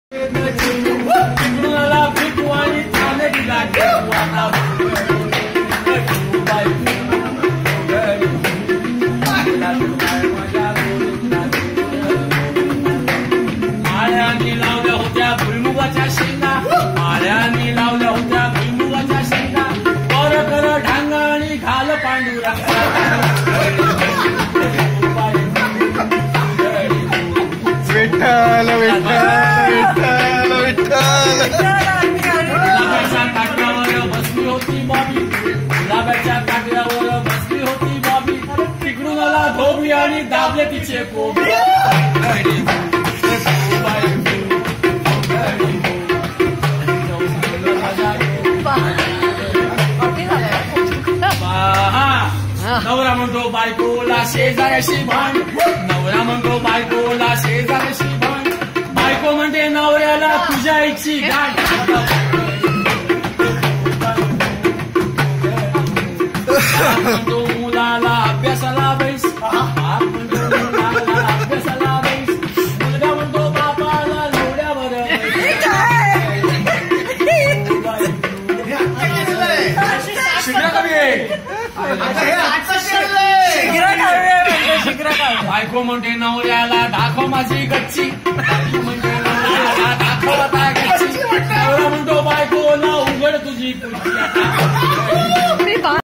आळ्यांनी लावल्या होत्या भुईमुगाच्या शेंगा, आळ्यांनी लावल्या होत्या भुईमुगाच्या शेंगा, कर कर ढांगा आणि घाल पांडुरंगा। विठ्ठल विठ्ठल विठ्ठल विठ्ठल। गुलाबाच्या काट्यावर बसली होती बॉबी, गुलाबाच्या काट्यावर बसली होती बॉबी, तिकडून आला धोबी आणि दाबले तिचे कोबी। नवरा म्हणतो बायकोला शेजाऱ्याशी भांड, नवरा म्हणतो बायकोला शेजाऱ्याशी भांड, बायको म्हणते नवऱ्याला तुझ्या आईची गाठ। म्हणतो मुलाला अभ्यासाला बैस, बाप म्हणतो मुलाला अभ्यासाला बैस, मुलगा म्हणतो बापाला लोड्यावर बायको म्हणते नवऱ्याला दाखव माझी गच्ची, बायको म्हणते नवऱ्याला दाखव आता गच्ची, नवरा म्हणतो बायकोला उघड तुझी